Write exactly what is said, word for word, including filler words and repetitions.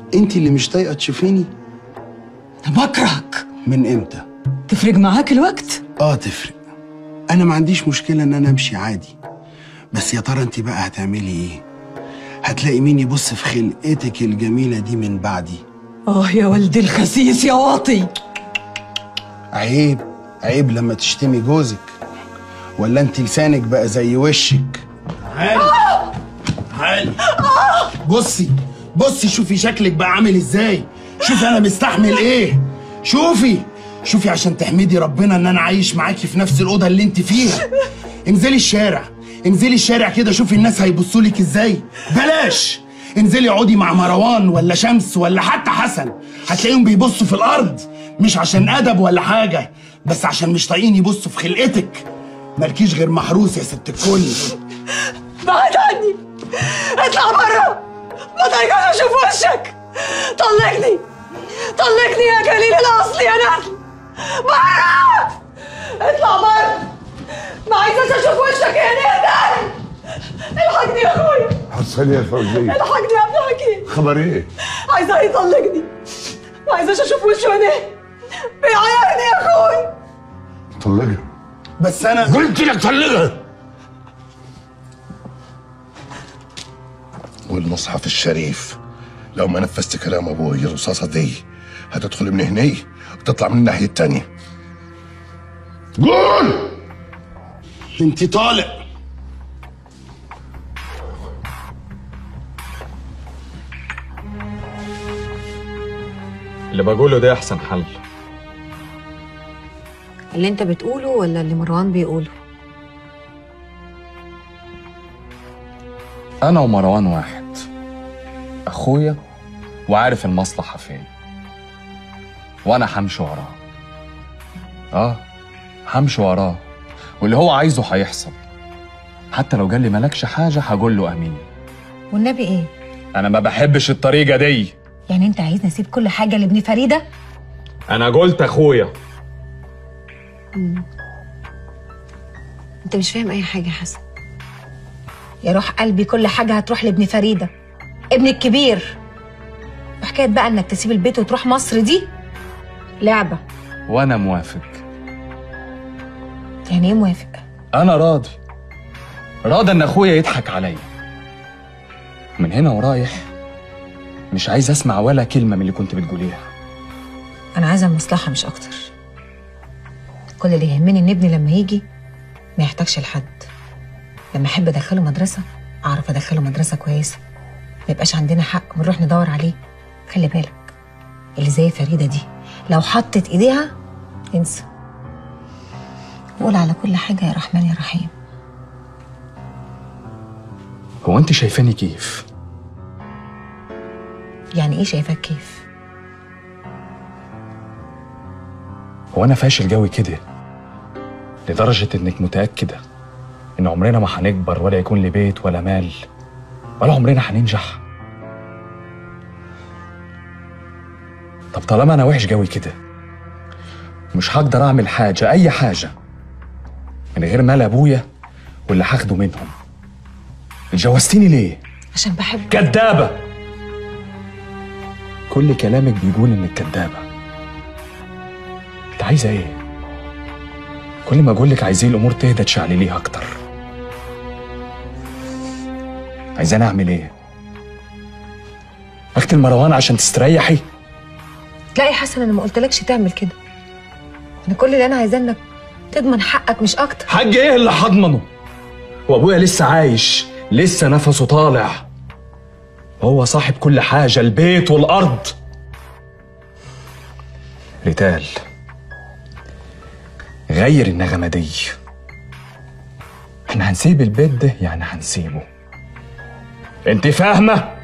انت اللي مش طايقه تشوفيني؟ انا بكرهك. من امتى؟ تفرق معاك الوقت؟ اه تفرق. انا ما عنديش مشكله ان انا امشي عادي، بس يا ترى انت بقى هتعملي ايه؟ هتلاقي مين يبص في خلقتك الجميله دي من بعدي؟ اه يا ولدي الخسيس يا واطي. عيب عيب لما تشتمي جوزك، ولا انت لسانك بقى زي وشك؟ تعالي تعالي بصي بصي شوفي شكلك بقى عامل ازاي، شوفي انا مستحمل ايه، شوفي شوفي عشان تحمدي ربنا ان انا عايش معاكي في نفس الاوضه اللي انت فيها. انزلي الشارع انزلي الشارع كده، شوفي الناس هيبصوا لك ازاي. بلاش انزلي اقعدي مع مروان ولا شمس ولا حتى حسن، هتلاقيهم بيبصوا في الارض، مش عشان ادب ولا حاجه، بس عشان مش طايقين يبصوا في خلقتك. مالكيش غير محروس يا ست الكل. بعد عني، اطلع بره، ما طايقاش اشوف وشك. طلقني طلقني يا جليل الاصل يا نخل، بره اطلع بره، ما عايزاش اشوف وشك يا نهدل. الحقني يا اخويا. حصل يا فوزية؟ الحقني يا ابن حكيم. خبر ايه؟ عايزاه يطلقني، ما عايزاش اشوف وشه انا، بيعايرني يا اخويا. طلقها. بس انا قلت لك طلقها. والمصحف الشريف لو ما نفذت كلام ابوي الرصاصه دي هتدخل من هني وتطلع من الناحيه التانيه. قول. انت طالق. اللي بقوله ده احسن حل. اللي انت بتقوله ولا اللي مروان بيقوله؟ انا ومروان واحد، اخويا وعارف المصلحه فين، وانا همشي وراه. اه همشي وراه، واللي هو عايزه هيحصل. حتى لو قال لي مالكش حاجه هقول له امين. والنبي ايه؟ انا ما بحبش الطريقه دي. يعني انت عايزني اسيب كل حاجه لابن فريده؟ انا قلت اخويا. مم. انت مش فاهم اي حاجه يا حسن. يا روح قلبي كل حاجه هتروح لابن فريده ابن الكبير، وحكايه بقى انك تسيب البيت وتروح مصر دي لعبه. وانا موافق. يعني ايه موافق؟ انا راضي راضي ان اخويا يضحك عليا. من هنا ورايح مش عايز اسمع ولا كلمه من اللي كنت بتقوليها. انا عايزه المصلحه مش اكتر. كل اللي يهمني ان ابني لما يجي ما يحتاجش لحد. لما احب ادخله مدرسه اعرف ادخله مدرسه كويسه، ما يبقاش عندنا حق ونروح ندور عليه. خلي بالك اللي زي فريده دي لو حطت ايديها انسى. قول على كل حاجه يا رحمن يا رحيم. هو انت شايفاني كيف؟ يعني ايه شايفاك كيف؟ هو انا فاشل جوي كده لدرجه انك متاكده ان عمرنا ما هنكبر ولا يكون لي بيت ولا مال ولا عمرنا هننجح؟ طب طالما انا وحش جوي كده مش هقدر اعمل حاجه اي حاجه من غير مال ابويا واللي هاخده منهم. اتجوزتيني ليه؟ عشان بحب. كدابه. كل كلامك بيقول انك كدابه. انت عايزه ايه؟ كل ما اقول لك عايزين الامور تهدى تشعلليها اكتر. عايزاني اعمل ايه؟ اقتل مروان عشان تستريحي؟ تلاقي حسن انا ما قلتلكش تعمل كده. انا كل اللي انا عايزاه انك تضمن حقك مش اكتر. حق ايه اللي هضمنه؟ وابويا لسه عايش، لسه نفسه طالع، هو صاحب كل حاجه، البيت والارض. ريتال غير النغمه دي. احنا هنسيب البيت ده يعني هنسيبه، انت فاهمه؟